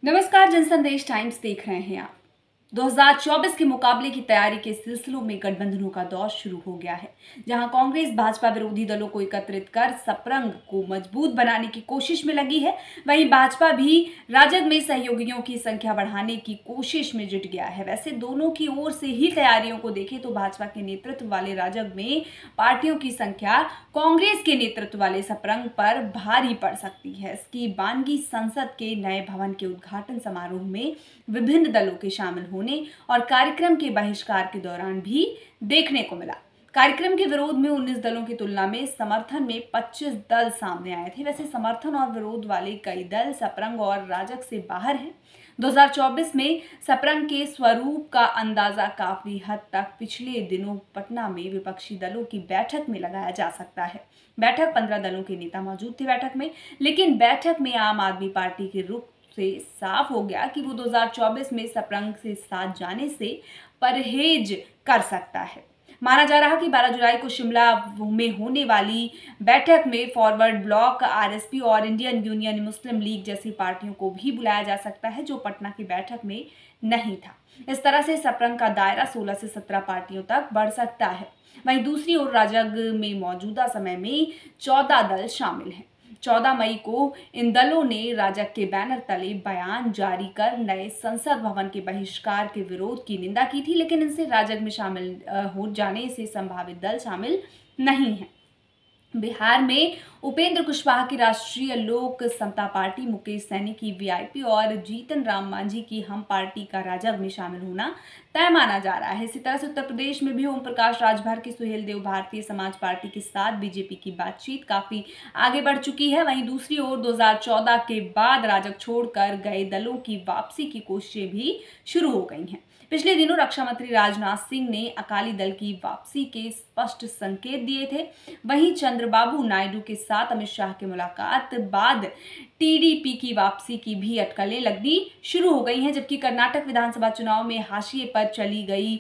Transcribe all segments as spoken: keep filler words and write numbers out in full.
नमस्कार, जनसंदेश टाइम्स देख रहे हैं आप। दो हज़ार चौबीस के मुकाबले की तैयारी के सिलसिलों में गठबंधनों का दौर शुरू हो गया है, जहां कांग्रेस भाजपा विरोधी दलों को एकत्रित कर सपरंग को मजबूत बनाने की कोशिश में लगी है। वहीं भाजपा भी राजग में सहयोगियों की संख्या बढ़ाने की कोशिश में जुट गया है। वैसे दोनों की ओर से ही तैयारियों को देखें तो भाजपा के नेतृत्व वाले राजग में पार्टियों की संख्या कांग्रेस के नेतृत्व वाले सपरंग पर भारी पड़ सकती है। इसकी बानगी संसद के नए भवन के उद्घाटन समारोह में विभिन्न दलों के शामिल होने और कार्यक्रम के बहिष्कार के दौरान भी देखने को मिला। कार्यक्रम के विरोध में उन्नीस दलों की तुलना में समर्थन में पच्चीस दल सामने आए थे। वैसे समर्थन और विरोध वाले कई दल सपरंग और राजग से बाहर हैं। दो हज़ार चौबीस में सपरंग के स्वरूप का अंदाजा काफी हद तक पिछले दिनों पटना में विपक्षी दलों की बैठक में लगाया जा सकता है। बैठक पंद्रह दलों के नेता मौजूद थे बैठक में, लेकिन बैठक में आम आदमी पार्टी के रुख से साफ हो गया कि वो दो हज़ार चौबीस में सपरंग से साथ जाने से परहेज कर सकता है। माना जा रहा कि बारह जुलाई को शिमला में होने वाली बैठक में फॉरवर्ड ब्लॉक, आरएसपी और इंडियन यूनियन मुस्लिम लीग जैसी पार्टियों को भी बुलाया जा सकता है, जो पटना की बैठक में नहीं था। इस तरह से सपरंग का दायरा सोलह से सत्रह पार्टियों तक बढ़ सकता है। वहीं दूसरी ओर राजग में मौजूदा समय में चौदह दल शामिल हैं। चौदह मई को इन दलों ने राजग के बैनर तले बयान जारी कर नए संसद भवन के बहिष्कार के विरोध की निंदा की थी, लेकिन इनसे राजग में शामिल हो जाने से संभावित दल शामिल नहीं हैं। बिहार में उपेंद्र कुशवाहा की राष्ट्रीय लोक समता पार्टी, मुकेश सैनी की वीआईपी और जीतन राम मांझी की हम पार्टी का राजग में शामिल होना तय माना जा रहा है। इसी तरह से उत्तर प्रदेश में भी ओम प्रकाश राजभर की सुहेल देव भारतीय समाज पार्टी के साथ बीजेपी की बातचीत काफी आगे बढ़ चुकी है। वहीं दूसरी ओर दो हज़ार चौदह के बाद राजग छोड़कर गए दलों की वापसी की कोशिशें भी शुरू हो गई हैं। पिछले दिनों रक्षा मंत्री राजनाथ सिंह ने अकाली दल की वापसी के स्पष्ट संकेत दिए थे। वहीं चंद्रबाबू नायडू के साथ अमित शाह की मुलाकात बाद टीडीपी की वापसी की भी अटकलें लगनी शुरू हो गई हैं, जबकि कर्नाटक विधानसभा चुनाव में हाशिए पर चली गई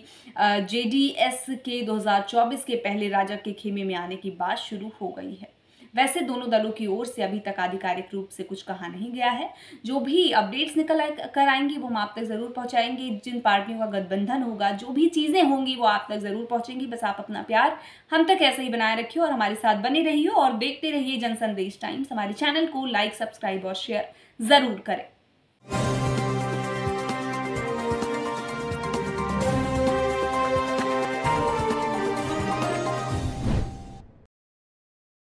जेडीएस के दो हज़ार चौबीस के पहले राजग के खेमे में आने की बात शुरू हो गई है। वैसे दोनों दलों की ओर से अभी तक आधिकारिक रूप से कुछ कहा नहीं गया है। जो भी अपडेट्स निकल कर आएंगी वो हम आप तक जरूर पहुंचाएंगे। जिन पार्टियों का गठबंधन होगा, जो भी चीजें होंगी वो आप तक जरूर पहुंचेंगी। बस आप अपना प्यार हम तक ऐसे ही बनाए रखिए और हमारे साथ बने रहिए और देखते रहिए जनसंदेश टाइम्स। हमारे चैनल को लाइक, सब्सक्राइब और शेयर जरूर करें।